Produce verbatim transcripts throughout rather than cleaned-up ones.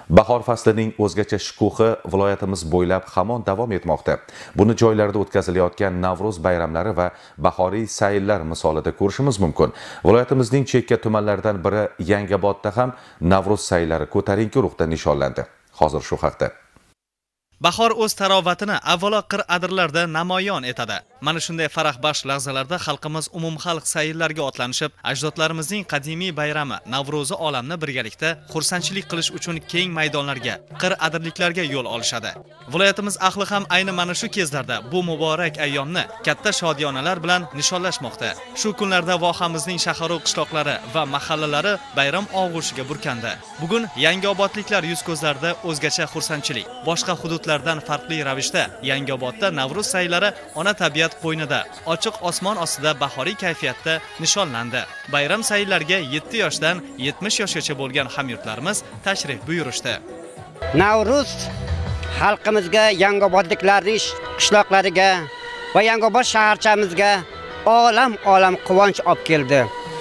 Bahor faslining o'zgacha shukuhi viloyatimiz bo'ylab hamon davom etmoqda. Buni joylarda o'tkazilayotgan Navro'z bayramlari va bahoriy sayllar misolida ko'rishimiz mumkin. Viloyatimizning chekka tumanlaridan biri Yangiobodda ham Navro'z saylari ko'tarinki ruhda nishonlandi. Hozir shu haqda. Bahor o'z tarovatini avvalo qir-adirlarda namoyon etadi. Mana shunday farahbaxsh lahzalarda xalqimiz umumxalq sayllarga otlanishib, ajdodlarimizning qadimiy bayrami Navro'zi olamni birgalikda xursandchilik qilish uchun keng maydonlarga, qir-adirliklarga yo'l olishadi. Viloyatimiz ahli ham ayni mana shu kezlarda bu muborak ayyomni katta shodiyonalar bilan nishonlashmoqda. Shu kunlarda vohamizning shaharu qishloqlari va mahallalari bayram og'ushiga burkandi. Bugun Yangiobodliklar yuz ko'zlarida o'zgacha xursandchilik. Boshqa hududlardan farqli ravishda Yangiobodda Navro'z saylari ona tabiat qo'ynida, ochiq osmon ostida bahoriy kayfiyatda nishonlandi. Bayram sayllariga yetti yoshdan yetmish yoshgacha bo'lgan hamyurtlarimiz tashrif buyurishdi. Navro'z xalqimizga, Yangiobodliklarning qishloqlariga va Yangiobod shaharchamizga olam-olam quvonch olib keldi.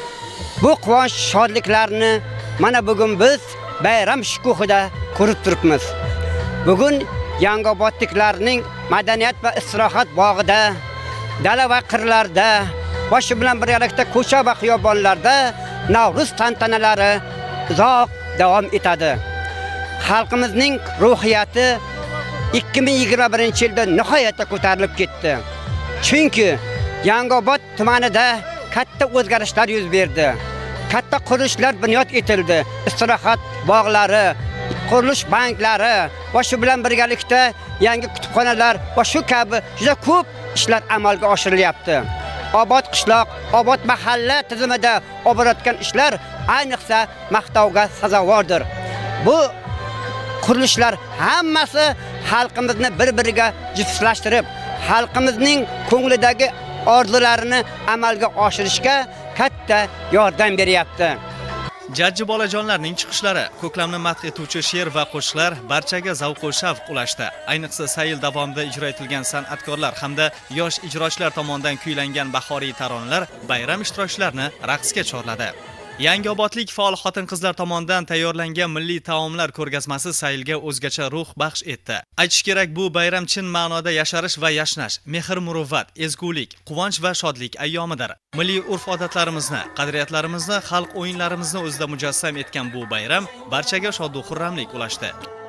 Bu quvonch shodliklarni mana bugun biz bayram shukuhida ko'rib turibmiz. Bugun Yangiobodliklarning madaniyat va istirohat bog'ida, dala va qirlarda, boshi bilan birgalikda ko'cha va xiyobonlarda Navro'z tantanalari uzoq davom etadi. Xalqimizning ruhiyati ikki ming yigirma birinchi yilda nihoyatda ko'tarilib ketdi. Chunki Yangiobod tumanida katta o'zgarishlar yuz berdi. Katta qurilishlar bunyod etildi. Istirohat bog'lari, qurilish banklari va shu bilan birgalikda yangi kutubxonalar va shu kabi juda ko'p ishlar amalga oshirilyapti. Obod qishloq, obod mahalla tizimida oborayotgan ishlar ayniqsa maqtovga sazovordir. Bu qurilishlar hammasi xalqimizni bir-biriga jiftlashtirib, xalqimizning ko'nglidagi orzularini amalga oshirishga katta yordam beryapti. Jajji bolajonlarning chiqishlari, ko'klamni madh etuvchi she'r va qo'shiqlar barchaga zavq va shavq ulashdi. Ayniqsa sayl davomida ijro etilgan san'atkorlar hamda yosh ijrochilar tomonidan kuylangan bahoriy taronalar bayram ishtirokchilarini raqsga chorladi. Yangiobodlik faol xotin-qizlar tomonidan tayyorlangan milliy taomlar ko'rgazmasi saylga o'zgacha ruh baxsh etdi. Aytish kerak, bu bayram chin ma'noda yasharish va yashnash, mehr-muruvvat, ezgulik, quvonch va shodlik ayyomidir. Milliy urf-odatlarimizni, qadriyatlarimizni, xalq o'yinlarimizni o'zida mujassam etgan bu bayram barchaga shod va xurramlik ulashdi.